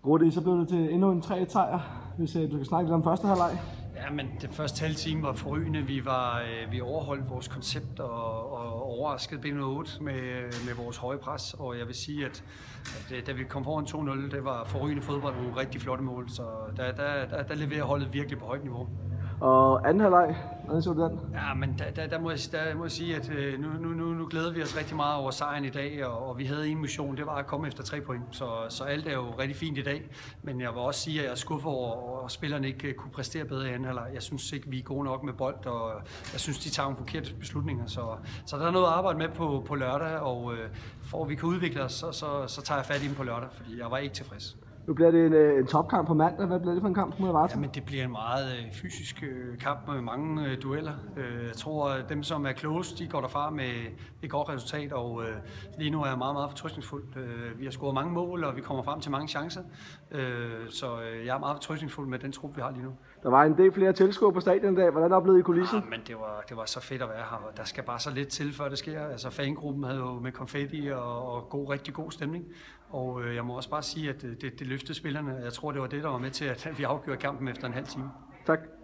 Rudi, så blev det til endnu en 3-sejr, hvis du kan snakke lidt om første halvleg. Ja, men det første halve time var forrygende. Vi overholdt vores koncept og overraskede B08 med vores høje pres. Og jeg vil sige, at da vi kom foran 2-0, det var forrygende fodbold og nogle rigtig flotte mål. Så der leverer holdet virkelig på højt niveau. Og anden halvleg, hvordan så du den? Ja, men der må jeg sige, at nu glæder vi os rigtig meget over sejren i dag, og vi havde en mission, det var at komme efter 3 point. Så alt er jo rigtig fint i dag, men jeg vil også sige, at jeg er skuffet over, at spillerne ikke kunne præstere bedre i anden halvleg. Jeg synes ikke, vi er gode nok med bold, og jeg synes, de tager nogle forkerte beslutninger. Så der er noget at arbejde med på lørdag, og for at vi kan udvikle os, så tager jeg fat i dem på lørdag, fordi jeg var ikke tilfreds. Nu bliver det en topkamp på mandag. Hvad bliver det for en kamp mod Varta? Jamen, det bliver en meget fysisk kamp med mange dueller. Jeg tror, at dem, som er klogest, de går derfra med et godt resultat, og lige nu er jeg meget, meget fortrøstningsfuld. Vi har scoret mange mål, og vi kommer frem til mange chancer, så jeg er meget fortrøstningsfuld med den trup, vi har lige nu. Der var en del flere tilskuere på stadion i dag. Hvordan oplevede I kulissen? Ja, men det var så fedt at være her, og der skal bare så lidt til, før det sker. Altså, fangruppen havde jo med konfetti og rigtig god stemning, og jeg må også bare sige, at det løftede spillerne. Jeg tror, det var det, der var med til, at vi afgjorde kampen efter en halv time. Tak.